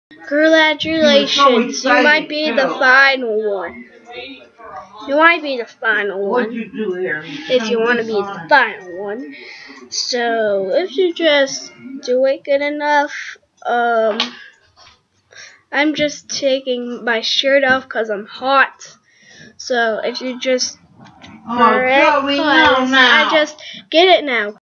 Congratulations, you might be the final one. You might be the final one. If you want to be the final one. So, if you just do it good enough, I'm just taking my shirt off because I'm hot. So, if you just... I just get it now.